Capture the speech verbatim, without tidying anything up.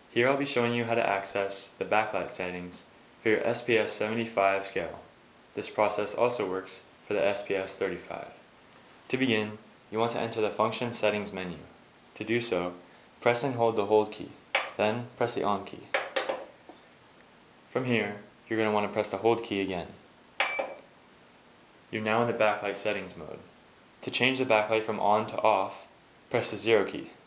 Here I'll be showing you how to access the backlight settings for your S P S seventy-five scale. This process also works for the S P S thirty-five. To begin, you want to enter the function settings menu. To do so, press and hold the hold key, then press the on key. From here, you're going to want to press the hold key again. You're now in the backlight settings mode. To change the backlight from on to off, press the zero key.